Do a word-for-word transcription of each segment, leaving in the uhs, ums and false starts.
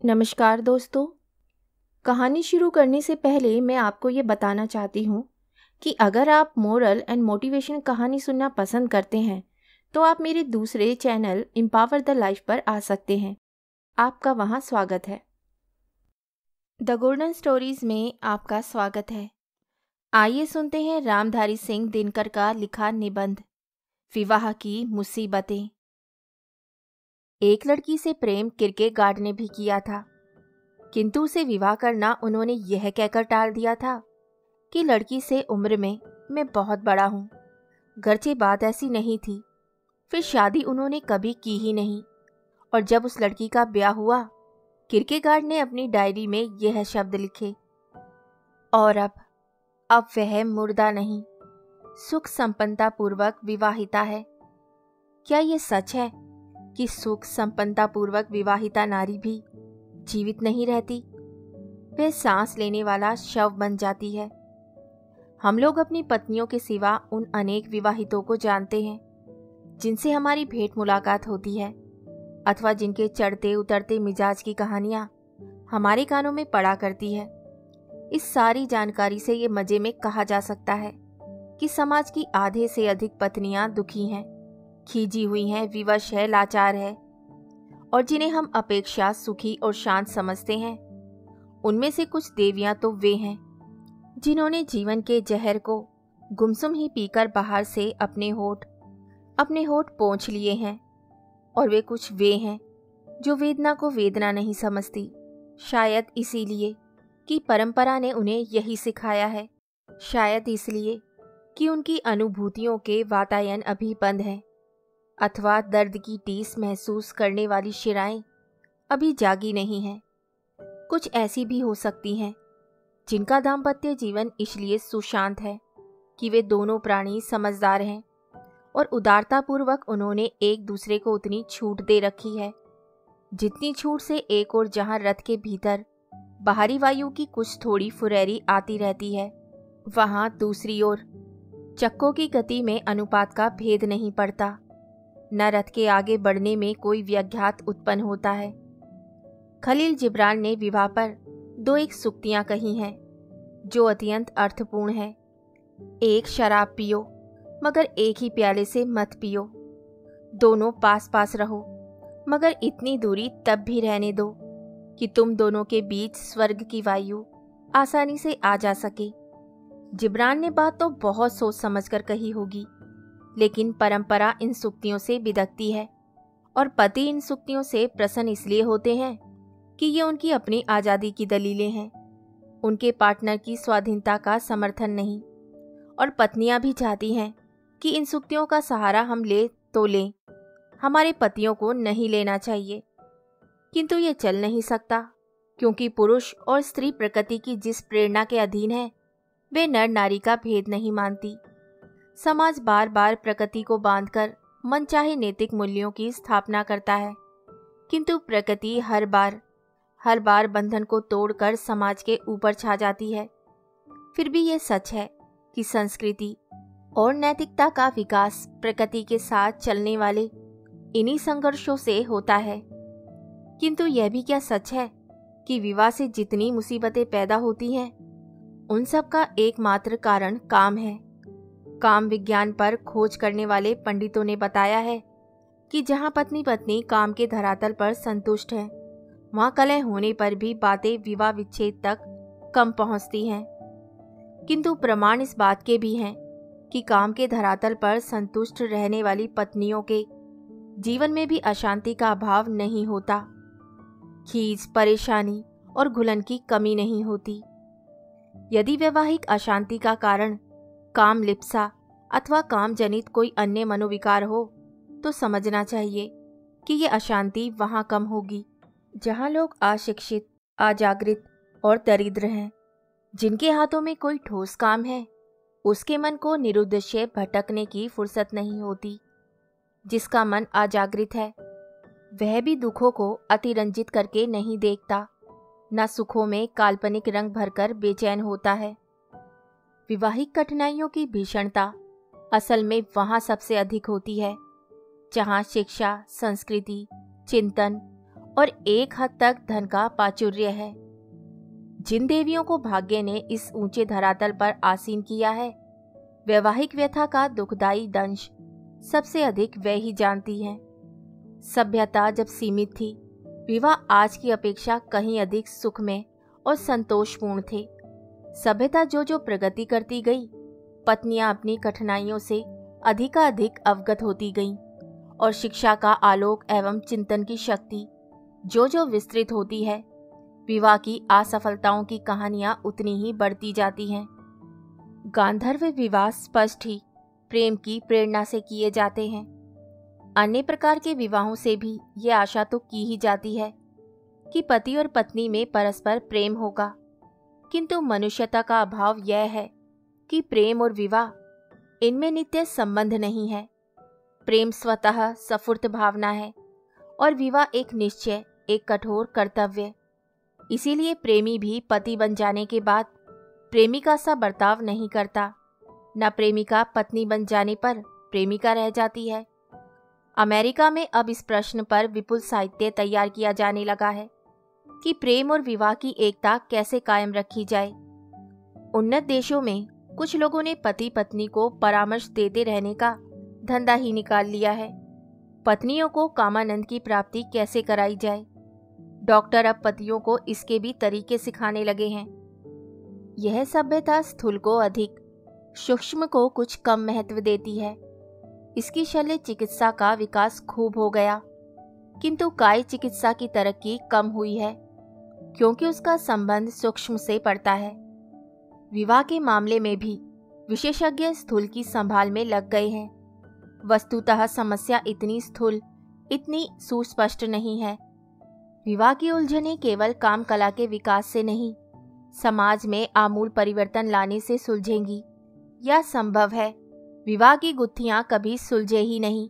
नमस्कार दोस्तों। कहानी शुरू करने से पहले मैं आपको ये बताना चाहती हूँ कि अगर आप मोरल एंड मोटिवेशन कहानी सुनना पसंद करते हैं तो आप मेरे दूसरे चैनल एम्पावर द लाइफ पर आ सकते हैं। आपका वहाँ स्वागत है। द गोल्डन स्टोरीज में आपका स्वागत है। आइए सुनते हैं रामधारी सिंह दिनकर का लिखा निबंध, विवाह की मुसीबतें। एक लड़की से प्रेम किरकेगार्ड ने भी किया था, किंतु उसे विवाह करना उन्होंने यह कहकर टाल दिया था कि लड़की से उम्र में मैं बहुत बड़ा हूँ। गर्चे बात ऐसी नहीं थी। फिर शादी उन्होंने कभी की ही नहीं। और जब उस लड़की का ब्याह हुआ, किरकेगार्ड ने अपनी डायरी में यह शब्द लिखे, और अब अब वह मुर्दा नहीं, सुख संपन्नता पूर्वक विवाहिता है। क्या यह सच है कि सुख संपन्नता पूर्वक विवाहिता नारी भी जीवित नहीं रहती? वह सांस लेने वाला शव बन जाती है। हम लोग अपनी पत्नियों के सिवा उन अनेक विवाहितों को जानते हैं जिनसे हमारी भेंट मुलाकात होती है, अथवा जिनके चढ़ते उतरते मिजाज की कहानियां हमारे कानों में पड़ा करती है। इस सारी जानकारी से ये मजे में कहा जा सकता है कि समाज की आधे से अधिक पत्नियां दुखी हैं, खींची हुई हैं, विवश है, लाचार है। और जिन्हें हम अपेक्षा सुखी और शांत समझते हैं, उनमें से कुछ देवियां तो वे हैं जिन्होंने जीवन के जहर को गुमसुम ही पीकर बाहर से अपने होठ अपने होठ पोंछ लिए हैं। और वे कुछ वे हैं जो वेदना को वेदना नहीं समझती, शायद इसीलिए कि परंपरा ने उन्हें यही सिखाया है, शायद इसलिए कि उनकी अनुभूतियों के वातायन अभी बंद हैं, अथवा दर्द की टीस महसूस करने वाली शिराएं अभी जागी नहीं हैं। कुछ ऐसी भी हो सकती हैं जिनका दाम्पत्य जीवन इसलिए सुशांत है कि वे दोनों प्राणी समझदार हैं और उदारतापूर्वक उन्होंने एक दूसरे को उतनी छूट दे रखी है जितनी छूट से एक और जहां रथ के भीतर बाहरी वायु की कुछ थोड़ी फुरैरी आती रहती है, वहां दूसरी ओर चक्कों की गति में अनुपात का भेद नहीं पड़ता, न रथ के आगे बढ़ने में कोई व्याघात उत्पन्न होता है। खलील जिब्रान ने विवाह पर दो एक सूक्तियां कही हैं जो अत्यंत अर्थपूर्ण है। एक, शराब पियो मगर एक ही प्याले से मत पियो। दोनों पास पास रहो मगर इतनी दूरी तब भी रहने दो कि तुम दोनों के बीच स्वर्ग की वायु आसानी से आ जा सके। जिब्रान ने बात तो बहुत सोच समझकर कही होगी, लेकिन परंपरा इन सूक्तियों से बिदकती है और पति इन सूक्तियों से प्रसन्न इसलिए होते हैं कि ये उनकी अपनी आज़ादी की दलीलें हैं, उनके पार्टनर की स्वाधीनता का समर्थन नहीं। और पत्नियां भी चाहती हैं कि इन सूक्तियों का सहारा हम ले तो लें, हमारे पतियों को नहीं लेना चाहिए। किंतु ये चल नहीं सकता, क्योंकि पुरुष और स्त्री प्रकृति की जिस प्रेरणा के अधीन है वे नर नारी का भेद नहीं मानती। समाज बार बार प्रकृति को बांधकर मनचाहे नैतिक मूल्यों की स्थापना करता है, किंतु प्रकृति हर बार हर बार बंधन को तोड़कर समाज के ऊपर छा जाती है। फिर भी ये सच है कि संस्कृति और नैतिकता का विकास प्रकृति के साथ चलने वाले इन्हीं संघर्षों से होता है। किंतु यह भी क्या सच है कि विवाह से जितनी मुसीबतें पैदा होती हैं, उन सब का एकमात्र कारण काम है। काम विज्ञान पर खोज करने वाले पंडितों ने बताया है कि जहां पत्नी पत्नी काम के धरातल पर संतुष्ट हैं, वहां कलह होने पर भी बातें विवाह विच्छेद तक कम पहुंचती हैं। किंतु प्रमाण इस बात के भी हैं कि काम के धरातल पर संतुष्ट रहने वाली पत्नियों के जीवन में भी अशांति का अभाव नहीं होता, खीज, परेशानी और घुलन की कमी नहीं होती। यदि वैवाहिक अशांति का कारण काम लिप्सा अथवा काम जनित कोई अन्य मनोविकार हो, तो समझना चाहिए कि ये अशांति वहां कम होगी जहां लोग अशिक्षित, अजागृत और दरिद्र हैं। जिनके हाथों में कोई ठोस काम है, उसके मन को निरुद्देश्य भटकने की फुर्सत नहीं होती। जिसका मन अजागृत है, वह भी दुखों को अतिरंजित करके नहीं देखता, न सुखों में काल्पनिक रंग भरकर बेचैन होता है। विवाहिक कठिनाइयों की भीषणता असल में वहां सबसे अधिक होती है जहां शिक्षा, संस्कृति, चिंतन और एक हद तक धन का प्राचुर्य है। जिन देवियों को भाग्य ने इस ऊंचे धरातल पर आसीन किया है, वैवाहिक व्यथा का दुखदायी दंश सबसे अधिक वह ही जानती हैं। सभ्यता जब सीमित थी, विवाह आज की अपेक्षा कहीं अधिक सुखमय और संतोषपूर्ण थे। सभ्यता जो जो प्रगति करती गई, पत्नियां अपनी कठिनाइयों से अधिकाधिक अवगत होती गईं और शिक्षा का आलोक एवं चिंतन की शक्ति जो जो विस्तृत होती है, विवाह की असफलताओं की कहानियां उतनी ही बढ़ती जाती हैं। गांधर्व विवाह स्पष्ट ही प्रेम की प्रेरणा से किए जाते हैं। अन्य प्रकार के विवाहों से भी ये आशा तो की ही जाती है कि पति और पत्नी में परस्पर प्रेम होगा, किंतु मनुष्यता का अभाव यह है कि प्रेम और विवाह इनमें नित्य संबंध नहीं है। प्रेम स्वतः स्फूर्त भावना है और विवाह एक निश्चय, एक कठोर कर्तव्य। इसीलिए प्रेमी भी पति बन जाने के बाद प्रेमिका सा बर्ताव नहीं करता, न प्रेमिका पत्नी बन जाने पर प्रेमिका रह जाती है। अमेरिका में अब इस प्रश्न पर विपुल साहित्य तैयार किया जाने लगा है कि प्रेम और विवाह की एकता कैसे कायम रखी जाए। उन्नत देशों में कुछ लोगों ने पति पत्नी को परामर्श देते रहने का धंधा ही निकाल लिया है। पत्नियों को कामानंद की प्राप्ति कैसे कराई जाए, डॉक्टर अब पतियों को इसके भी तरीके सिखाने लगे हैं। यह सभ्यता स्थूल को अधिक, सूक्ष्म को कुछ कम महत्व देती है। इसकी शल्य चिकित्सा का विकास खूब हो गया, किंतु काय चिकित्सा की तरक्की कम हुई है, क्योंकि उसका संबंध सूक्ष्म से पड़ता है। विवाह के मामले में भी विशेषज्ञ स्थूल की संभाल में लग गए हैं। वस्तुतः समस्या इतनी स्थूल, इतनी सुस्पष्ट नहीं है। विवाह की उलझनें केवल काम कला के विकास से नहीं, समाज में आमूल परिवर्तन लाने से सुलझेंगी। यह संभव है, विवाह की गुत्थियां कभी सुलझे ही नहीं।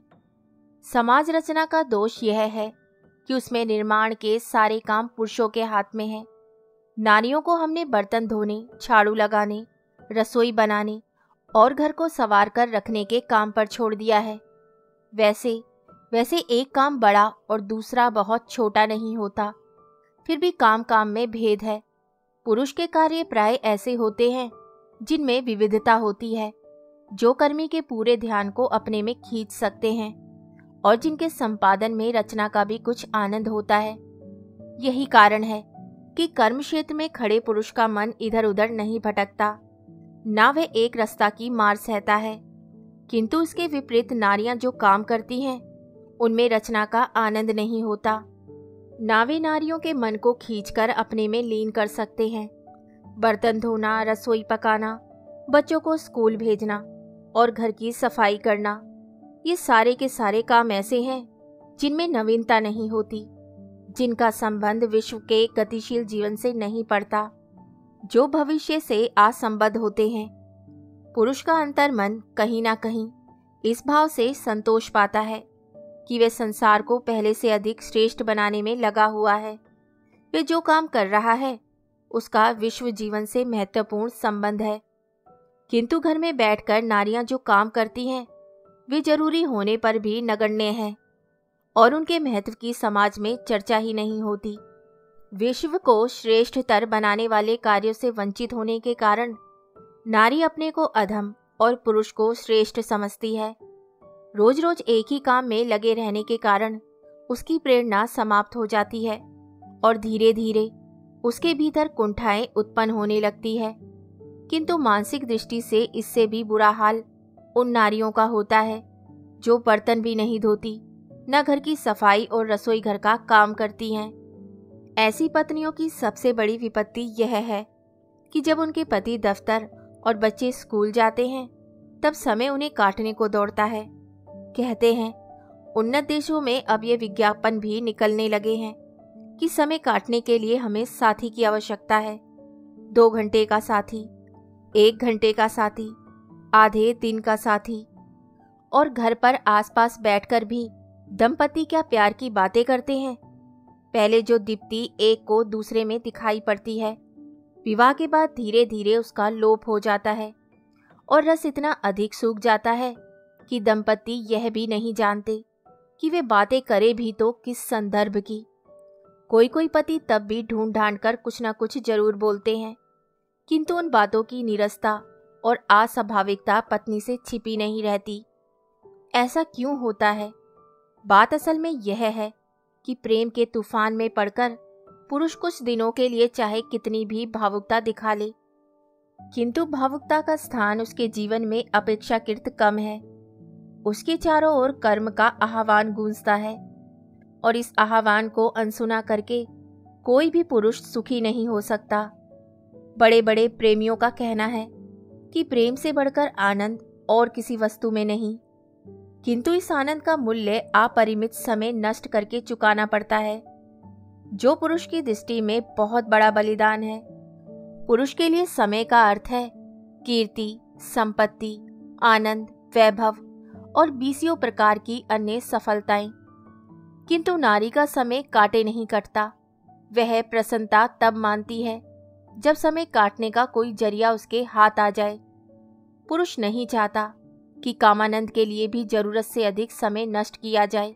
समाज रचना का दोष यह है कि उसमें निर्माण के सारे काम पुरुषों के हाथ में हैं। नारियों को हमने बर्तन धोने, झाड़ू लगाने, रसोई बनाने और घर को संवार कर रखने के काम पर छोड़ दिया है। वैसे वैसे एक काम बड़ा और दूसरा बहुत छोटा नहीं होता, फिर भी काम काम में भेद है। पुरुष के कार्य प्राय ऐसे होते हैं जिनमें विविधता होती है, जो कर्मी के पूरे ध्यान को अपने में खींच सकते हैं और जिनके संपादन में रचना का भी कुछ आनंद होता है। यही कारण है कि कर्म क्षेत्र में खड़े पुरुष का मन इधर उधर नहीं भटकता, ना वह एक रास्ता की मार सहता है। किंतु उसके विपरीत नारियां जो काम करती हैं, उनमें रचना का आनंद नहीं होता, ना वे नारियों के मन को खींचकर अपने में लीन कर सकते हैं। बर्तन धोना, रसोई पकाना, बच्चों को स्कूल भेजना और घर की सफाई करना, ये सारे के सारे काम ऐसे हैं जिनमें नवीनता नहीं होती, जिनका संबंध विश्व के गतिशील जीवन से नहीं पड़ता, जो भविष्य से असंबद्ध होते हैं। पुरुष का अंतर्मन कहीं ना कहीं इस भाव से संतोष पाता है कि वे संसार को पहले से अधिक श्रेष्ठ बनाने में लगा हुआ है। वे जो काम कर रहा है उसका विश्व जीवन से महत्वपूर्ण संबंध है। किंतु घर में बैठकर नारियां जो काम करती हैं, वे जरूरी होने पर भी नगण्य हैं और उनके महत्व की समाज में चर्चा ही नहीं होती। विश्व को श्रेष्ठतर बनाने वाले कार्यों से वंचित होने के कारण नारी अपने को अधम और पुरुष को श्रेष्ठ समझती है। रोज रोज एक ही काम में लगे रहने के कारण उसकी प्रेरणा समाप्त हो जाती है और धीरे धीरे उसके भीतर कुंठाएं उत्पन्न होने लगती है। किंतु मानसिक दृष्टि से इससे भी बुरा हाल उन नारियों का होता है जो बर्तन भी नहीं धोती, न घर की सफाई और रसोई घर का काम करती हैं। ऐसी पत्नियों की सबसे बड़ी विपत्ति यह है कि जब उनके पति दफ्तर और बच्चे स्कूल जाते हैं, तब समय उन्हें काटने को दौड़ता है। कहते हैं उन्नत देशों में अब ये विज्ञापन भी निकलने लगे हैं कि समय काटने के लिए हमें साथी की आवश्यकता है। दो घंटे का साथी, एक घंटे का साथी, आधे दिन का साथी। और घर पर आसपास बैठकर भी दंपति क्या प्यार की बातें करते हैं। पहले जो दीप्ति एक को दूसरे में दिखाई पड़ती है, विवाह के बाद धीरे धीरे उसका लोप हो जाता है और रस इतना अधिक सूख जाता है कि दंपति यह भी नहीं जानते कि वे बातें करें भी तो किस संदर्भ की। कोई कोई पति तब भी ढूंढ ढांड कर कुछ ना कुछ जरूर बोलते हैं, किंतु उन बातों की नीरसता और अस्वाभाविकता पत्नी से छिपी नहीं रहती। ऐसा क्यों होता है? बात असल में यह है कि प्रेम के तूफान में पड़कर पुरुष कुछ दिनों के लिए चाहे कितनी भी भावुकता दिखा ले, किंतु भावुकता का स्थान उसके जीवन में अपेक्षाकृत कम है। उसके चारों ओर कर्म का आह्वान गूंजता है और इस आह्वान को अनसुना करके कोई भी पुरुष सुखी नहीं हो सकता। बड़े बड़े प्रेमियों का कहना है कि प्रेम से बढ़कर आनंद और किसी वस्तु में नहीं, किंतु इस आनंद का मूल्य अपरिमित समय नष्ट करके चुकाना पड़ता है, जो पुरुष की दृष्टि में बहुत बड़ा बलिदान है। पुरुष के लिए समय का अर्थ है कीर्ति, संपत्ति, आनंद, वैभव और बीसियों प्रकार की अन्य सफलताएं, किंतु नारी का समय काटे नहीं कटता। वह प्रसन्नता तब मानती है जब समय काटने का कोई जरिया उसके हाथ आ जाए। पुरुष नहीं चाहता कि कामानंद के लिए भी जरूरत से अधिक समय नष्ट किया जाए,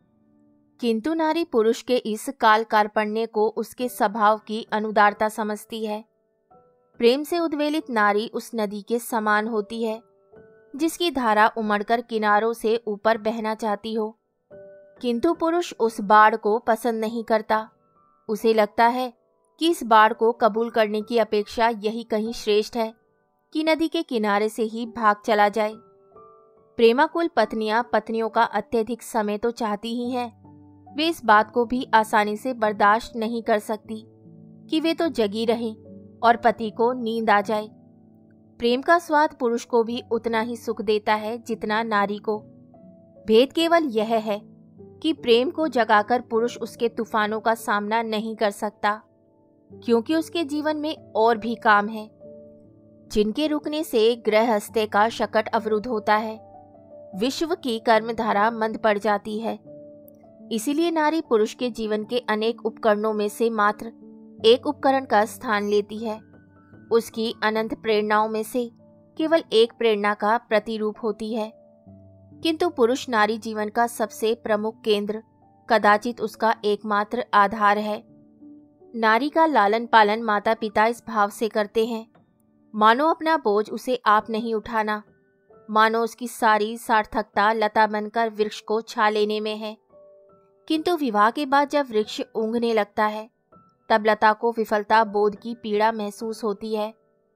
किंतु नारी पुरुष के इस काल कार्पण्य को उसके स्वभाव की अनुदारता समझती है। प्रेम से उद्वेलित नारी उस नदी के समान होती है जिसकी धारा उमड़कर किनारों से ऊपर बहना चाहती हो, किंतु पुरुष उस बाढ़ को पसंद नहीं करता। उसे लगता है कि इस बाढ़ को कबूल करने की अपेक्षा यही कहीं श्रेष्ठ है कि नदी के किनारे से ही भाग चला जाए। प्रेमाकुल पत्नियां पत्नियों का अत्यधिक समय तो चाहती ही हैं, वे इस बात को भी आसानी से बर्दाश्त नहीं कर सकती कि वे तो जगी रहें और पति को नींद आ जाए। प्रेम का स्वाद पुरुष को भी उतना ही सुख देता है जितना नारी को। भेद केवल यह है कि प्रेम को जगाकर पुरुष उसके तूफानों का सामना नहीं कर सकता, क्योंकि उसके जीवन में और भी काम है जिनके रुकने से गृहस्थ्य का शकट अवरुद्ध होता है। विश्व की कर्मधारा मंद पड़ जाती है। इसीलिए नारी पुरुष के जीवन के अनेक उपकरणों में से मात्र एक उपकरण का स्थान लेती है। उसकी अनंत प्रेरणाओं में से केवल एक प्रेरणा का प्रतिरूप होती है, किंतु पुरुष नारी जीवन का सबसे प्रमुख केंद्र, कदाचित उसका एकमात्र आधार है। नारी का लालन पालन माता पिता इस भाव से करते हैं मानो अपना बोझ उसे आप नहीं उठाना, मानो उसकी सारी सार्थकता लता बनकर वृक्ष को छा लेने में है। किंतु विवाह के बाद जब वृक्ष ऊँघने लगता है तब लता को विफलता बोध की पीड़ा महसूस होती है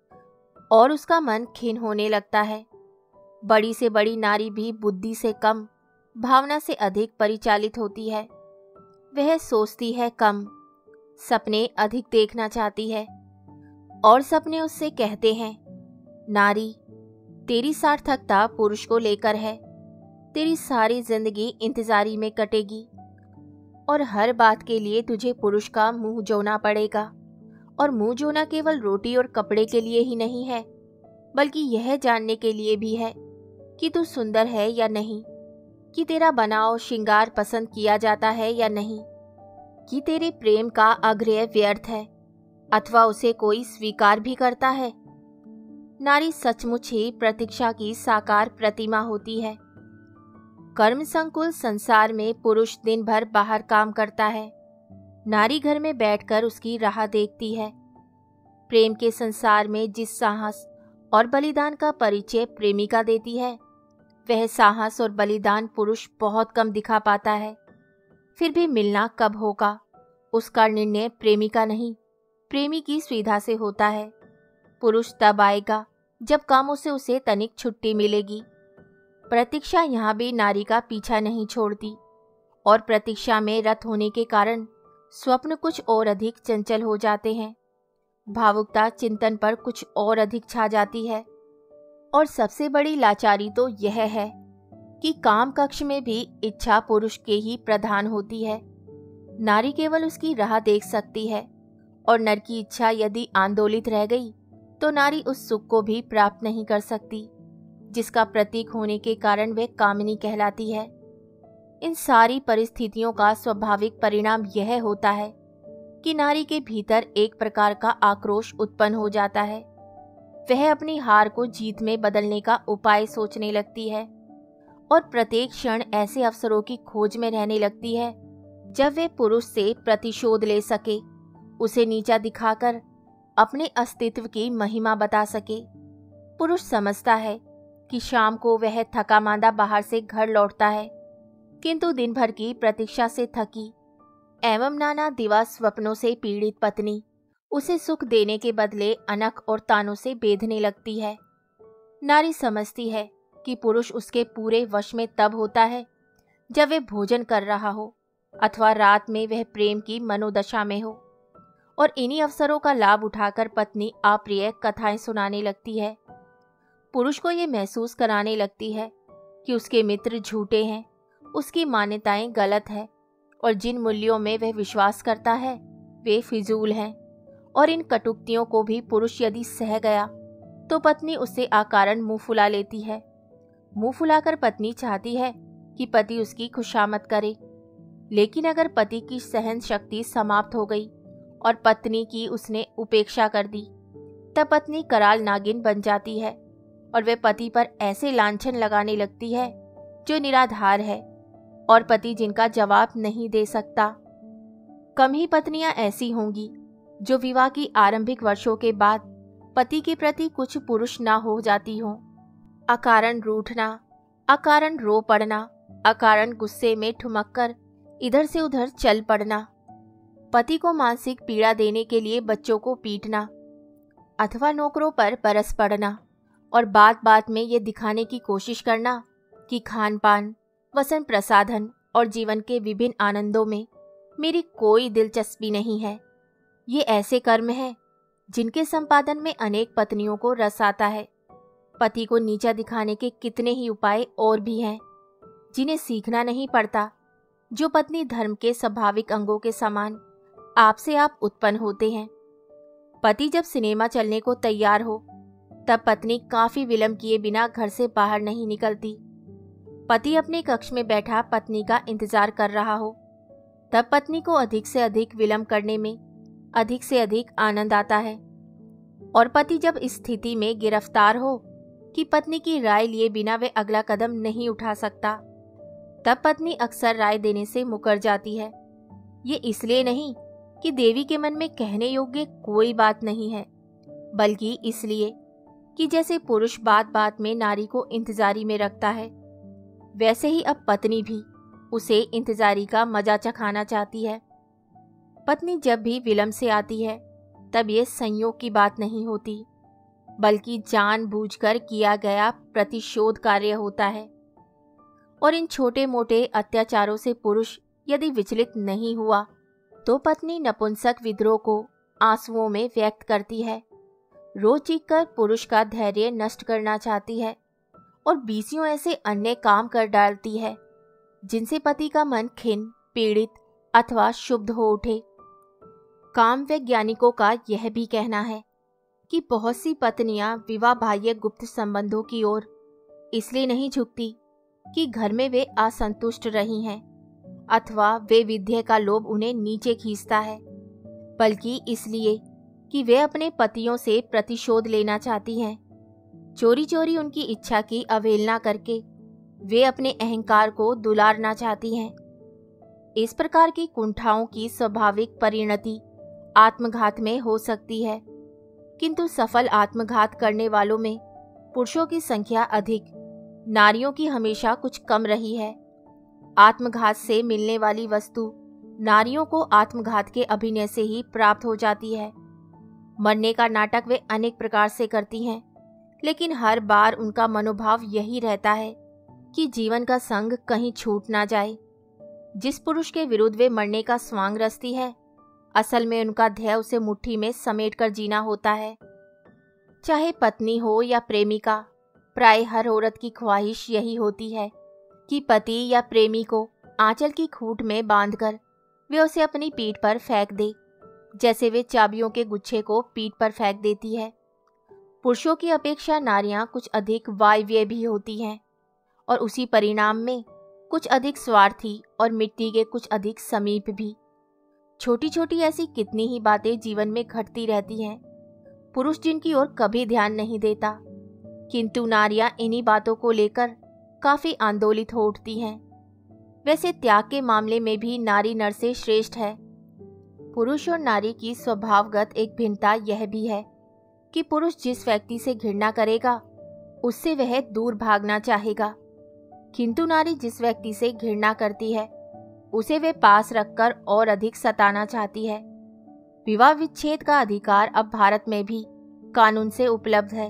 और उसका मन खिन्न होने लगता है। बड़ी से बड़ी नारी भी बुद्धि से कम, भावना से अधिक परिचालित होती है। वह सोचती है कम, सपने अधिक देखना चाहती है और सपने उससे कहते हैं, नारी तेरी सार्थकता पुरुष को लेकर है, तेरी सारी जिंदगी इंतजारी में कटेगी और हर बात के लिए तुझे पुरुष का मुंह जोना पड़ेगा। और मुंह जोना केवल रोटी और कपड़े के लिए ही नहीं है, बल्कि यह जानने के लिए भी है कि तू सुंदर है या नहीं, कि तेरा बनाव श्रृंगार पसंद किया जाता है या नहीं, कि तेरे प्रेम का आग्रह व्यर्थ है अथवा उसे कोई स्वीकार भी करता है। नारी सचमुच ही प्रतीक्षा की साकार प्रतिमा होती है। कर्म संकुल संसार में पुरुष दिन भर बाहर काम करता है, नारी घर में बैठकर उसकी राह देखती है। प्रेम के संसार में जिस साहस और बलिदान का परिचय प्रेमिका देती है, वह साहस और बलिदान पुरुष बहुत कम दिखा पाता है। फिर भी मिलना कब होगा, उसका निर्णय प्रेमिका नहीं, प्रेमी की सुविधा से होता है। पुरुष तब आएगा जब कामों से उसे तनिक छुट्टी मिलेगी। प्रतीक्षा यहाँ भी नारी का पीछा नहीं छोड़ती और प्रतीक्षा में रत होने के कारण स्वप्न कुछ और अधिक चंचल हो जाते हैं। भावुकता चिंतन पर कुछ और अधिक छा जाती है और सबसे बड़ी लाचारी तो यह है कि काम कक्ष में भी इच्छा पुरुष के ही प्रधान होती है। नारी केवल उसकी राह देख सकती है और नर की इच्छा यदि आंदोलित रह गई तो नारी उस सुख को भी प्राप्त नहीं कर सकती जिसका प्रतीक होने के कारण वह कामिनी कहलाती है। इन सारी परिस्थितियों का स्वाभाविक परिणाम यह होता है कि नारी के भीतर एक प्रकार का आक्रोश उत्पन्न हो जाता है। वह अपनी हार को जीत में बदलने का उपाय सोचने लगती है और प्रत्येक क्षण ऐसे अवसरों की खोज में रहने लगती है जब वे पुरुष से प्रतिशोध ले सके, उसे नीचा दिखाकर अपने अस्तित्व की महिमा बता सके। पुरुष समझता है कि शाम को वह थका मांदा बाहर से घर लौटता है, किंतु दिन भर की प्रतीक्षा से थकी एवं नाना दिवा स्वप्नों से पीड़ित पत्नी उसे सुख देने के बदले अनख और तानों से बेधने लगती है। नारी समझती है कि पुरुष उसके पूरे वश में तब होता है जब वह भोजन कर रहा हो अथवा रात में वह प्रेम की मनोदशा में हो, और इन्हीं अवसरों का लाभ उठाकर पत्नी अप्रिय कथाएं सुनाने लगती है। पुरुष को ये महसूस कराने लगती है कि उसके मित्र झूठे हैं, उसकी मान्यताएं गलत है और जिन मूल्यों में वह विश्वास करता है वे फिजूल हैं, और इन कटुक्तियों को भी पुरुष यदि सह गया तो पत्नी उससे अकारण मुंह फुला लेती है। मुंह फुलाकर पत्नी चाहती है कि पति उसकी खुशामद करे, लेकिन अगर पति की सहन शक्ति समाप्त हो गई और पत्नी की उसने उपेक्षा कर दी, तब पत्नी कराल नागिन बन जाती है और वह पति पर ऐसे लांछन लगाने लगती है जो निराधार है और पति जिनका जवाब नहीं दे सकता। कम ही पत्नियां ऐसी होंगी जो विवाह की आरंभिक वर्षों के बाद पति के प्रति कुछ पुरुष ना हो जाती हों। अकारण रूठना, अकारण रो पड़ना, अकारण गुस्से में ठुमककर इधर से उधर चल पड़ना, पति को मानसिक पीड़ा देने के लिए बच्चों को पीटना अथवा नौकरों पर बरस पड़ना और बात बात में ये दिखाने की कोशिश करना कि खान पान, वसन प्रसाधन और जीवन के विभिन्न आनंदों में मेरी कोई दिलचस्पी नहीं है। ये ऐसे कर्म हैं जिनके संपादन में अनेक पत्नियों को रस आता है। पति को नीचा दिखाने के कितने ही उपाय और भी हैं जिन्हें सीखना नहीं पड़ता, जो पत्नी धर्म के स्वाभाविक अंगों के समान आपसे आप उत्पन्न होते हैं। पति जब सिनेमा चलने को तैयार हो तब पत्नी काफी विलंब किए बिना घर से बाहर नहीं निकलती। पति अपने कक्ष में बैठा पत्नी का इंतजार कर रहा हो तब पत्नी को अधिक से अधिक विलंब करने में अधिक से अधिक आनंद आता है, और पति जब इस स्थिति में गिरफ्तार हो कि पत्नी की राय लिए बिना वे अगला कदम नहीं उठा सकता, तब पत्नी अक्सर राय देने से मुकर जाती है। ये इसलिए नहीं कि देवी के मन में कहने योग्य कोई बात नहीं है, बल्कि इसलिए कि जैसे पुरुष बात बात में नारी को इंतजारी में रखता है, वैसे ही अब पत्नी भी उसे इंतजारी का मजा चखाना चाहती है। पत्नी जब भी विलंब से आती है तब ये संयोग की बात नहीं होती, बल्कि जानबूझकर किया गया प्रतिशोध कार्य होता है। और इन छोटे मोटे अत्याचारों से पुरुष यदि विचलित नहीं हुआ तो पत्नी नपुंसक विद्रोह को आंसुओं में व्यक्त करती है, रो चीख कर पुरुष का धैर्य नष्ट करना चाहती है और बीसियों ऐसे अन्य काम कर डालती है जिनसे पति का मन खिन्न, पीड़ित अथवा शुद्ध हो उठे। काम वैज्ञानिकों का यह भी कहना है कि बहुत सी पत्नियां विवाह बाह्य गुप्त संबंधों की ओर इसलिए नहीं झुकती कि घर में वे असंतुष्ट रही हैं अथवा वे विद्या का लोभ उन्हें नीचे खींचता है, बल्कि इसलिए कि वे अपने पतियों से प्रतिशोध लेना चाहती हैं। चोरी चोरी उनकी इच्छा की अवहेलना करके वे अपने अहंकार को दुलारना चाहती हैं। इस प्रकार की कुंठाओं की स्वाभाविक परिणति आत्मघात में हो सकती है, किंतु सफल आत्मघात करने वालों में पुरुषों की संख्या अधिक, नारियों की हमेशा कुछ कम रही है। आत्मघात से मिलने वाली वस्तु नारियों को आत्मघात के अभिनय से ही प्राप्त हो जाती है। मरने का नाटक वे अनेक प्रकार से करती हैं, लेकिन हर बार उनका मनोभाव यही रहता है कि जीवन का संग कहीं छूट ना जाए। जिस पुरुष के विरुद्ध वे मरने का स्वांग रचती है, असल में उनका ध्येय उसे मुट्ठी में समेट कर जीना होता है। चाहे पत्नी हो या प्रेमिका, प्राय हर औरत की ख्वाहिश यही होती है कि पति या प्रेमी को आंचल की खूंट में बांधकर वे उसे अपनी पीठ पर फेंक दे, जैसे वे चाबियों के गुच्छे को पीठ पर फेंक देती है। पुरुषों की अपेक्षा नारियां कुछ अधिक वायव्य भी होती हैं और उसी परिणाम में कुछ अधिक स्वार्थी और मिट्टी के कुछ अधिक समीप भी। छोटी छोटी ऐसी कितनी ही बातें जीवन में घटती रहती हैं, पुरुष जिनकी ओर कभी ध्यान नहीं देता, किंतु नारियां इन्हीं बातों को लेकर काफी आंदोलित हो उठती हैं। वैसे त्याग के मामले में भी नारी नर से श्रेष्ठ है। पुरुष और नारी की स्वभावगत एक भिन्नता यह भी है कि पुरुष जिस व्यक्ति से घृणा करेगा उससे वह दूर भागना चाहेगा, किंतु नारी जिस व्यक्ति से घृणा करती है उसे वे पास रखकर और अधिक सताना चाहती है। विवाह विच्छेद का अधिकार अब भारत में भी कानून से उपलब्ध है।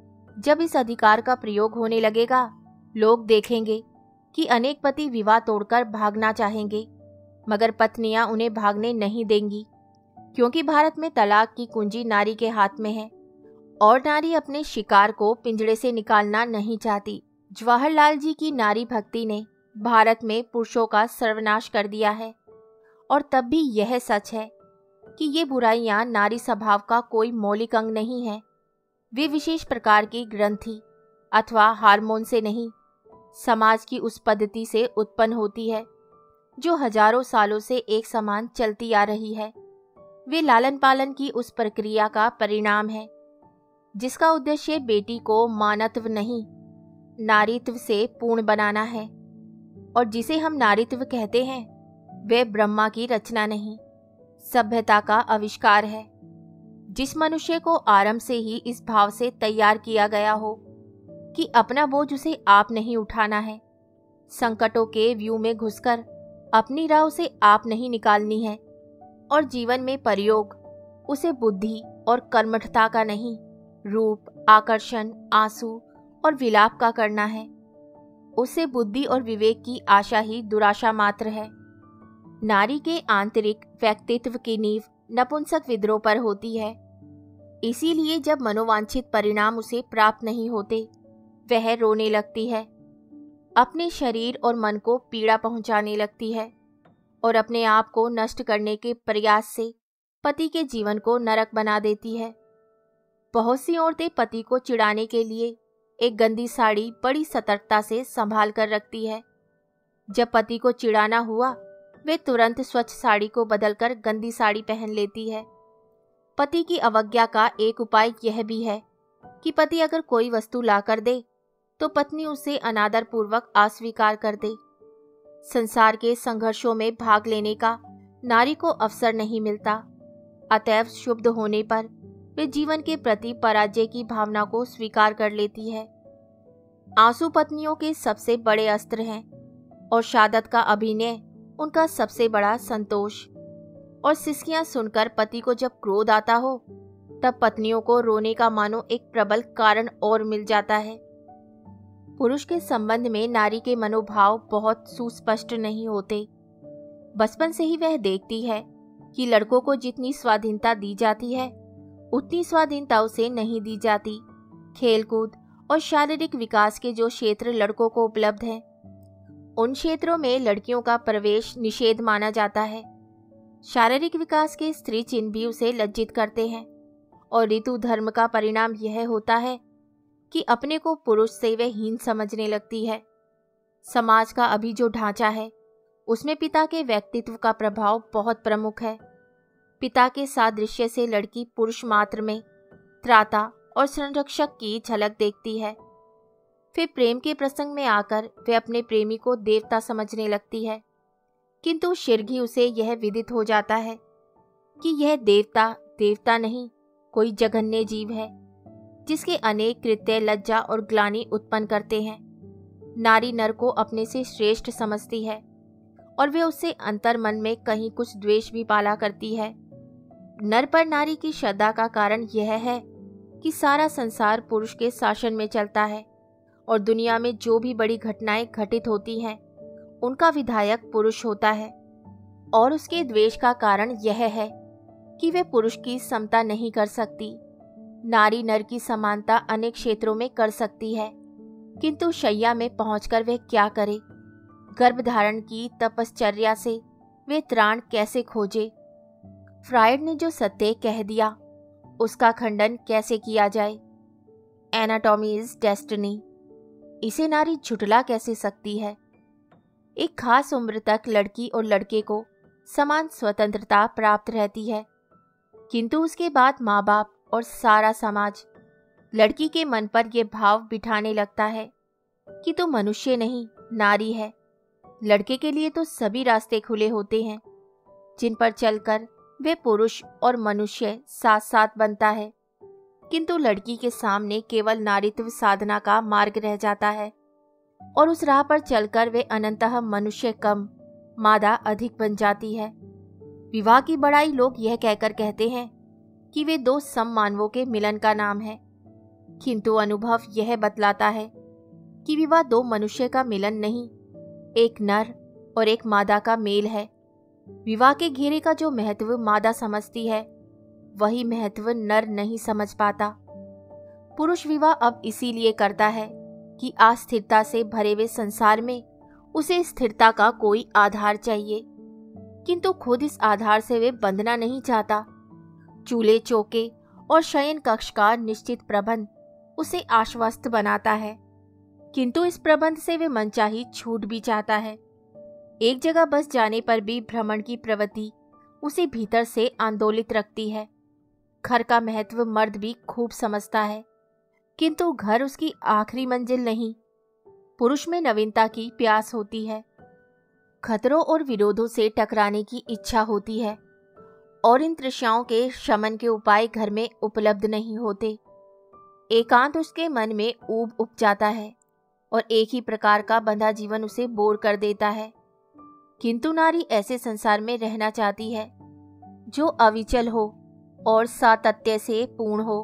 जब इस अधिकार का प्रयोग होने लगेगा, लोग देखेंगे कि अनेक पति विवाह तोड़कर भागना चाहेंगे, मगर पत्नियां उन्हें भागने नहीं देंगी, क्योंकि भारत में तलाक की कुंजी नारी के हाथ में है और नारी अपने शिकार को पिंजड़े से निकालना नहीं चाहती। जवाहरलाल जी की नारी भक्ति ने भारत में पुरुषों का सर्वनाश कर दिया है, और तब भी यह सच है कि ये बुराइयां नारी स्वभाव का कोई मौलिक अंग नहीं है। वे विशेष प्रकार की ग्रंथि अथवा हार्मोन से नहीं, समाज की उस पद्धति से उत्पन्न होती है जो हजारों सालों से एक समान चलती आ रही है। वे लालन पालन की उस प्रक्रिया का परिणाम है जिसका उद्देश्य बेटी को मानत्व नहीं, नारीत्व से पूर्ण बनाना है, और जिसे हम नारीत्व कहते हैं वह ब्रह्मा की रचना नहीं, सभ्यता का आविष्कार है। जिस मनुष्य को आरंभ से ही इस भाव से तैयार किया गया हो कि अपना बोझ उसे आप नहीं उठाना है, संकटों के व्यू में घुसकर अपनी राह उसे आप नहीं निकालनी है, और जीवन में प्रयोग उसे बुद्धि और कर्मठता का नहीं, रूप, आकर्षण, आंसू और विलाप का करना है। उसे बुद्धि और विवेक की आशा ही दुराशा मात्र है। नारी के आंतरिक व्यक्तित्व की नींव नपुंसक विद्रोह पर होती है। इसीलिए जब मनोवांछित परिणाम उसे प्राप्त नहीं होते, वह रोने लगती है, अपने शरीर और मन को पीड़ा पहुंचाने लगती है और अपने आप को नष्ट करने के प्रयास से पति के जीवन को नरक बना देती है। बहुत सी औरतें पति को चिढ़ाने के लिए एक गंदी साड़ी बड़ी सतर्कता से संभाल कर रखती है। जब पति को चिढ़ाना हुआ, वे तुरंत स्वच्छ साड़ी को बदलकर गंदी साड़ी पहन लेती है। पति की अवज्ञा का एक उपाय यह भी है कि पति अगर कोई वस्तु लाकर दे तो पत्नी उसे अनादर पूर्वक अस्वीकार कर दे। संसार के संघर्षों में भाग लेने का नारी को अवसर नहीं मिलता, अतएव शुद्ध होने पर वे जीवन के प्रति पराजय की भावना को स्वीकार कर लेती है। आंसू पत्नियों के सबसे बड़े अस्त्र हैं और शहादत का अभिनय उनका सबसे बड़ा संतोष। और सिसकियां सुनकर पति को जब क्रोध आता हो, तब पत्नियों को रोने का मानो एक प्रबल कारण और मिल जाता है। पुरुष के संबंध में नारी के मनोभाव बहुत सुस्पष्ट नहीं होते। बचपन से ही वह देखती है कि लड़कों को जितनी स्वाधीनता दी जाती है उतनी स्वाधीनता उसे नहीं दी जाती। खेलकूद और शारीरिक विकास के जो क्षेत्र लड़कों को उपलब्ध हैं, उन क्षेत्रों में लड़कियों का प्रवेश निषेध माना जाता है। शारीरिक विकास के स्त्री चिन्ह भी उसे लज्जित करते हैं, और ऋतु धर्म का परिणाम यह होता है कि अपने को पुरुष से वह हीन समझने लगती है। समाज का अभी जो ढांचा है उसमें पिता के व्यक्तित्व का प्रभाव बहुत प्रमुख है। पिता के सादृश्य से लड़की पुरुष मात्र में त्राता और संरक्षक की झलक देखती है। फिर प्रेम के प्रसंग में आकर वे अपने प्रेमी को देवता समझने लगती है, किंतु शीघ्र ही उसे यह विदित हो जाता है कि यह देवता देवता नहीं, कोई जघन्य जीव है जिसके अनेक कृत्य लज्जा और ग्लानि उत्पन्न करते हैं। नारी नर को अपने से श्रेष्ठ समझती है और वे उससे अंतर मन में कहीं कुछ द्वेष भी पाला करती है। नर पर नारी की श्रद्धा का कारण यह है कि सारा संसार पुरुष के शासन में चलता है और दुनिया में जो भी बड़ी घटनाएं घटित होती हैं उनका विधायक पुरुष होता है। और उसके द्वेष का कारण यह है कि वे पुरुष की समता नहीं कर सकती। नारी नर की समानता अनेक क्षेत्रों में कर सकती है, किंतु शैया में पहुंचकर वे क्या करे? गर्भधारण की तपश्चर्या से वे त्राण कैसे खोजे? फ्रायड ने जो सत्य कह दिया उसका खंडन कैसे किया जाए? एनाटॉमी इज डेस्टिनी, इसे नारी झुठला कैसे सकती है? एक खास उम्र तक लड़की और लड़के को समान स्वतंत्रता प्राप्त रहती है, किंतु उसके बाद माँ बाप और सारा समाज लड़की के मन पर यह भाव बिठाने लगता है कि तो मनुष्य नहीं नारी है। लड़के के लिए तो सभी रास्ते खुले होते हैं जिन पर चलकर वे पुरुष और मनुष्य साथ साथ बनता है, किंतु लड़की के सामने केवल नारीत्व साधना का मार्ग रह जाता है और उस राह पर चलकर वे अनंतः मनुष्य कम मादा अधिक बन जाती है। विवाह की बड़ाई लोग यह कहकर कहते हैं कि वे दो सममानवों के मिलन का नाम है, किंतु अनुभव यह बतलाता है कि विवाह दो मनुष्य का मिलन नहीं, एक नर और एक मादा का मेल है। विवाह के घेरे का जो महत्व मादा समझती है, वही महत्व नर नहीं समझ पाता। पुरुष विवाह अब इसीलिए करता है कि अस्थिरता से भरे हुए संसार में उसे स्थिरता का कोई आधार चाहिए, किंतु खुद इस आधार से वे बंधना नहीं चाहता। चूल्हे चौके और शयन कक्ष का निश्चित प्रबंध उसे आश्वस्त बनाता है, किंतु इस प्रबंध से वे मनचाही छूट भी चाहता है। एक जगह बस जाने पर भी भ्रमण की प्रवृत्ति उसे भीतर से आंदोलित रखती है। घर का महत्व मर्द भी खूब समझता है, किंतु घर उसकी आखिरी मंजिल नहीं। पुरुष में नवीनता की प्यास होती है, खतरों और विरोधों से टकराने की इच्छा होती है, और इन तृष्णाओं के शमन के उपाय घर में उपलब्ध नहीं होते। एकांत उसके मन में ऊब उप जाता है और एक ही प्रकार का बंधा जीवन उसे बोर कर देता है। किंतु नारी ऐसे संसार में रहना चाहती है जो अविचल हो और सातत्य से पूर्ण हो।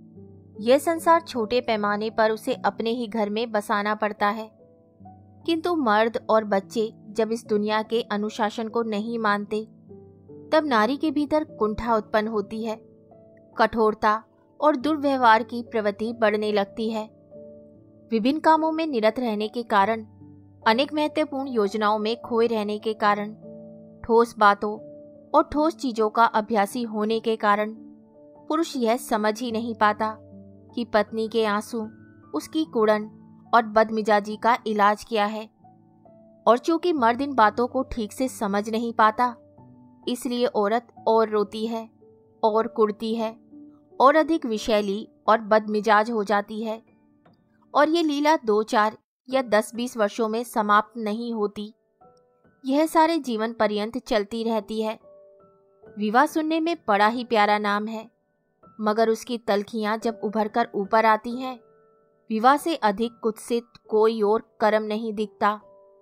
यह संसार छोटे पैमाने पर उसे अपने ही घर में बसाना पड़ता है, किंतु मर्द और बच्चे जब इस दुनिया के अनुशासन को नहीं मानते, तब नारी के भीतर कुंठा उत्पन्न होती है। कठोरता और दुर्व्यवहार की प्रवृत्ति बढ़ने लगती है। विभिन्न कामों में निरत रहने के कारण, अनेक महत्वपूर्ण योजनाओं में खोए रहने के कारण, ठोस बातों और ठोस चीजों का अभ्यासी होने के कारण पुरुष यह समझ ही नहीं पाता कि पत्नी के आंसू, उसकी कुड़न और बदमिजाजी का इलाज क्या है। और चूंकि मर्द इन बातों को ठीक से समझ नहीं पाता, इसलिए औरत और रोती है और कुड़ती है और अधिक विषैली और बदमिजाज हो जाती है। और ये लीला दो चार या दस बीस वर्षों में समाप्त नहीं होती, यह सारे जीवन पर्यंत चलती रहती है। विवाह सुनने में बड़ा ही प्यारा नाम है, मगर उसकी तलखियां जब उभर कर ऊपर आती हैं, विवाह से अधिक कुत्सित कोई और कर्म नहीं दिखता।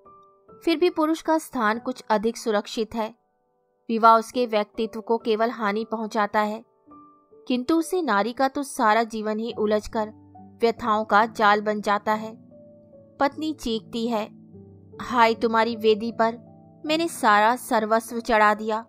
फिर भी पुरुष का स्थान कुछ अधिक सुरक्षित है। विवाह उसके व्यक्तित्व को केवल हानि पहुंचाता है, किंतु उसे नारी का तो सारा जीवन ही उलझकर व्यथाओं का जाल बन जाता है। पत्नी चीखती है, हाय तुम्हारी वेदी पर मैंने सारा सर्वस्व चढ़ा दिया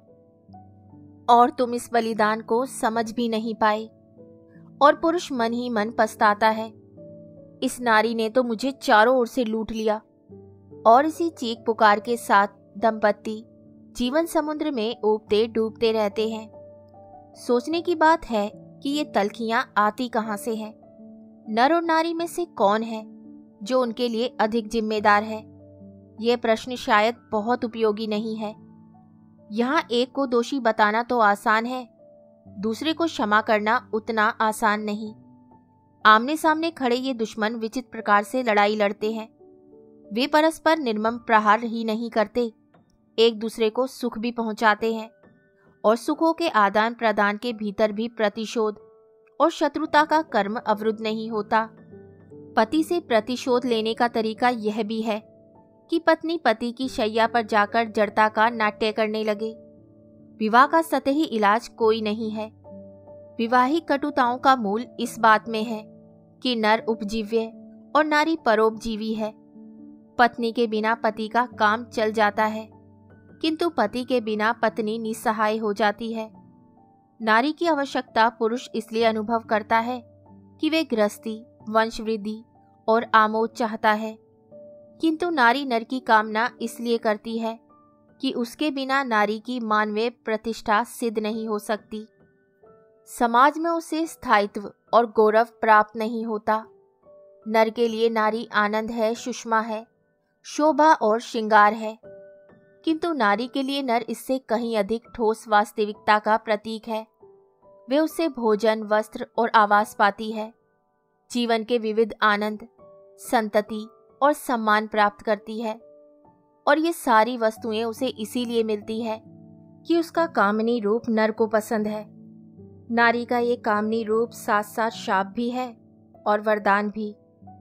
और तुम इस बलिदान को समझ भी नहीं पाए। और पुरुष मन ही मन पछताता है, इस नारी ने तो मुझे चारों ओर से लूट लिया। और इसी चीख पुकार के साथ दंपत्ति जीवन समुद्र में उबते डूबते रहते हैं। सोचने की बात है कि ये तलखियां आती कहां से हैं? नर और नारी में से कौन है जो उनके लिए अधिक जिम्मेदार है? यह प्रश्न शायद बहुत उपयोगी नहीं है। यहाँ एक को दोषी बताना तो आसान है, दूसरे को क्षमा करना उतना आसान नहीं। आमने सामने खड़े ये दुश्मन विचित्र प्रकार से लड़ाई लड़ते हैं। वे परस्पर निर्मम प्रहार ही नहीं करते, एक दूसरे को सुख भी पहुंचाते हैं, और सुखों के आदान प्रदान के भीतर भी प्रतिशोध और शत्रुता का कर्म अवरुद्ध नहीं होता। पति से प्रतिशोध लेने का तरीका यह भी है कि पत्नी पति की शैया पर जाकर जड़ता का नाट्य करने लगे। विवाह का सतही इलाज कोई नहीं है। विवाहिक कटुताओं का मूल इस बात में है कि नर उपजीव्य और नारी परोपजीवी है। पत्नी के बिना पति का काम चल जाता है, किंतु पति के बिना पत्नी निस्सहाय हो जाती है। नारी की आवश्यकता पुरुष इसलिए अनुभव करता है कि वे गृहस्थी, वंशवृद्धि और आमोद चाहता है, किंतु नारी नर की कामना इसलिए करती है कि उसके बिना नारी की मानवीय प्रतिष्ठा सिद्ध नहीं हो सकती। समाज में उसे स्थायित्व और गौरव प्राप्त नहीं होता। नर के लिए नारी आनंद है, सुषमा है, शोभा और श्रृंगार है, किंतु नारी के लिए नर इससे कहीं अधिक ठोस वास्तविकता का प्रतीक है। वे उससे भोजन, वस्त्र और आवास पाती है, जीवन के विविध आनंद, संतति और सम्मान प्राप्त करती है, और ये सारी वस्तुएं उसे इसीलिए मिलती है कि उसका कामनी रूप नर को पसंद है। नारी का ये कामनी रूप साथ साथ शाप भी है और वरदान भी।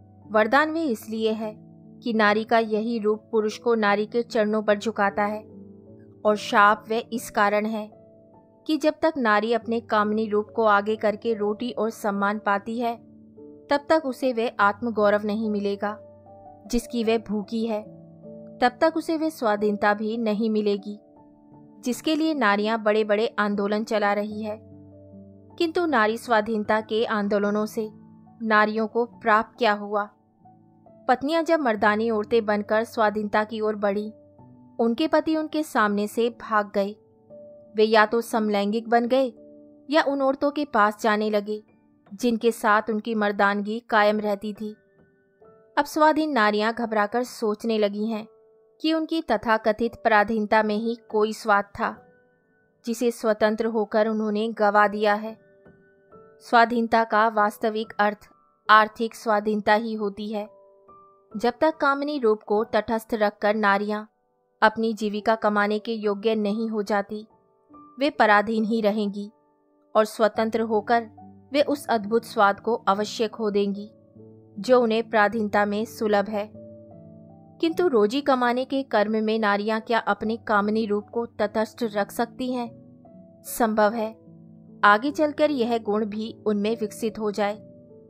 वरदान वे इसलिए है कि नारी का यही रूप पुरुष को नारी के चरणों पर झुकाता है, और शाप वे इस कारण है कि जब तक नारी अपने कामनी रूप को आगे करके रोटी और सम्मान पाती है, तब तक उसे वे आत्मगौरव नहीं मिलेगा जिसकी वे भूखी है। तब तक उसे वे स्वाधीनता भी नहीं मिलेगी जिसके लिए नारियां बड़े बड़े आंदोलन चला रही है। किंतु नारी स्वाधीनता के आंदोलनों से नारियों को प्राप्त क्या हुआ? पत्नियां जब मर्दानी औरतें बनकर स्वाधीनता की ओर बढ़ी, उनके पति उनके सामने से भाग गए। वे या तो समलैंगिक बन गए या उन औरतों के पास जाने लगे जिनके साथ उनकी मर्दानगी कायम रहती थी। अब स्वाधीन नारियां घबराकर सोचने लगी हैं कि उनकी तथाकथित पराधीनता में ही कोई स्वाद था जिसे स्वतंत्र होकर उन्होंने गंवा दिया है। स्वाधीनता का वास्तविक अर्थ आर्थिक स्वाधीनता ही होती है। जब तक कामनी रूप को तटस्थ रखकर नारियां अपनी जीविका कमाने के योग्य नहीं हो जाती, वे पराधीन ही रहेंगी और स्वतंत्र होकर वे उस अद्भुत स्वाद को अवश्य खो देंगी जो उन्हें पराधीनता में सुलभ है। किंतु रोजी कमाने के कर्म में नारियां क्या अपने कामनी रूप को तटस्थ रख सकती हैं? संभव है आगे चलकर यह गुण भी उनमें विकसित हो जाए,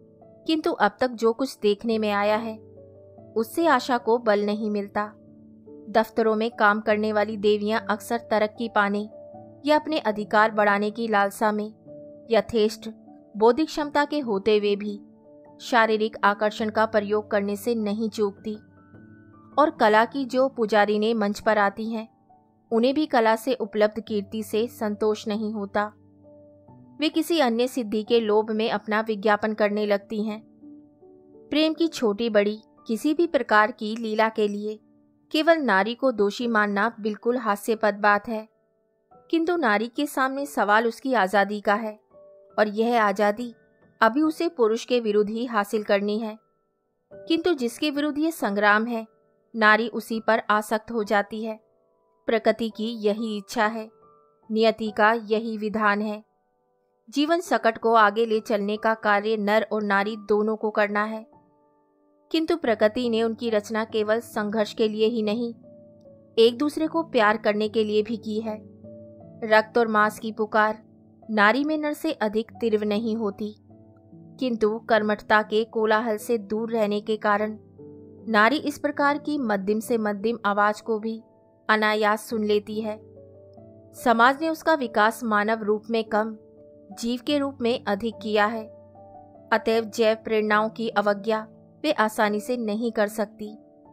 किंतु अब तक जो कुछ देखने में आया है उससे आशा को बल नहीं मिलता। दफ्तरों में काम करने वाली देवियां अक्सर तरक्की पाने या अपने अधिकार बढ़ाने की लालसा में यथेष्ट बौद्धिक क्षमता के होते हुए भी शारीरिक आकर्षण का प्रयोग करने से नहीं चूकती, और कला की जो पुजारी ने मंच पर आती हैं, उन्हें भी कला से उपलब्ध कीर्ति से संतोष नहीं होता। वे किसी अन्य सिद्धि के लोभ में अपना विज्ञापन करने लगती हैं। प्रेम की छोटी बड़ी किसी भी प्रकार की लीला के लिए केवल नारी को दोषी मानना बिल्कुल हास्यपद बात है, किंतु नारी के सामने सवाल उसकी आज़ादी का है, और यह आज़ादी अभी उसे पुरुष के विरुद्ध ही हासिल करनी है। किंतु जिसके विरुद्ध ये संग्राम है, नारी उसी पर आसक्त हो जाती है। प्रकृति की यही इच्छा है, नियति का यही विधान है। जीवन सकट को आगे ले चलने का कार्य नर और नारी दोनों को करना है, किंतु प्रकृति ने उनकी रचना केवल संघर्ष के लिए ही नहीं, एक दूसरे को प्यार करने के लिए भी की है। रक्त और मांस की पुकार नारी में नर से अधिक तीव्र नहीं होती, किंतु कर्मठता के कोलाहल से दूर रहने के कारण नारी इस प्रकार की मध्यम से मध्यम आवाज को भी अनायास सुन लेती है। समाज ने उसका विकास मानव रूप में कम, जीव के रूप में अधिक किया है। अतएव जैव प्रेरणाओं की अवज्ञा वे आसानी से नहीं कर सकती।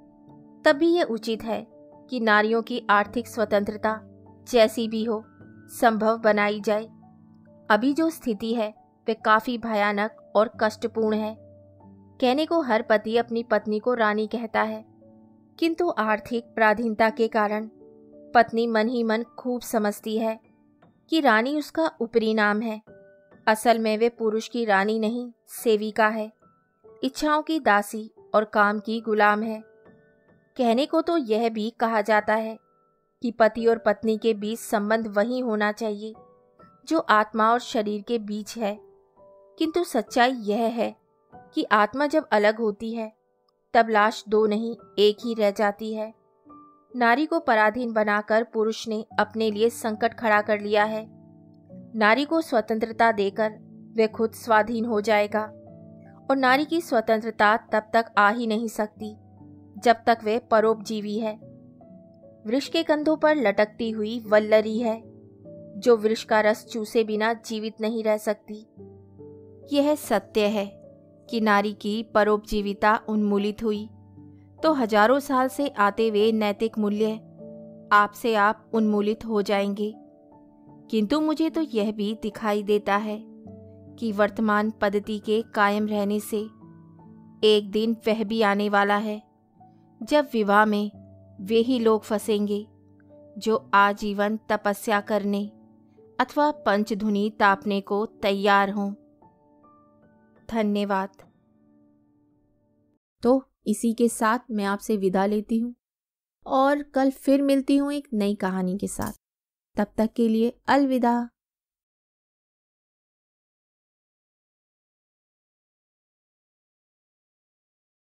तब भी यह उचित है कि नारियों की आर्थिक स्वतंत्रता जैसी भी हो संभव बनाई जाए। अभी जो स्थिति है वे काफी भयानक और कष्टपूर्ण है। कहने को हर पति अपनी पत्नी को रानी कहता है, किंतु आर्थिक पराधीनता के कारण पत्नी मन ही मन खूब समझती है कि रानी उसका ऊपरी नाम है। असल में वे पुरुष की रानी नहीं, सेविका है, इच्छाओं की दासी और काम की गुलाम है। कहने को तो यह भी कहा जाता है कि पति और पत्नी के बीच संबंध वही होना चाहिए जो आत्मा और शरीर के बीच है, किंतु सच्चाई यह है कि आत्मा जब अलग होती है तब लाश दो नहीं एक ही रह जाती है। नारी को पराधीन बनाकर पुरुष ने अपने लिए संकट खड़ा कर लिया है। नारी को स्वतंत्रता देकर वह खुद स्वाधीन हो जाएगा, और नारी की स्वतंत्रता तब तक आ ही नहीं सकती जब तक वह परोपजीवी है। वृक्ष के कंधों पर लटकती हुई वल्लरी है जो वृक्ष का रस चूसे बिना जीवित नहीं रह सकती। यह सत्य है कि नारी की परोपजीविता उन्मूलित हुई तो हजारों साल से आते हुए नैतिक मूल्य आपसे आप उन्मूलित हो जाएंगे। किंतु मुझे तो यह भी दिखाई देता है कि वर्तमान पद्धति के कायम रहने से एक दिन वह भी आने वाला है जब विवाह में वे ही लोग फंसेंगे जो आजीवन तपस्या करने अथवा पंचधुनी तापने को तैयार हों। धन्यवाद। तो इसी के साथ मैं आपसे विदा लेती हूँ। और कल फिर मिलती हूँ एक नई कहानी के साथ। तब तक के लिए अलविदा।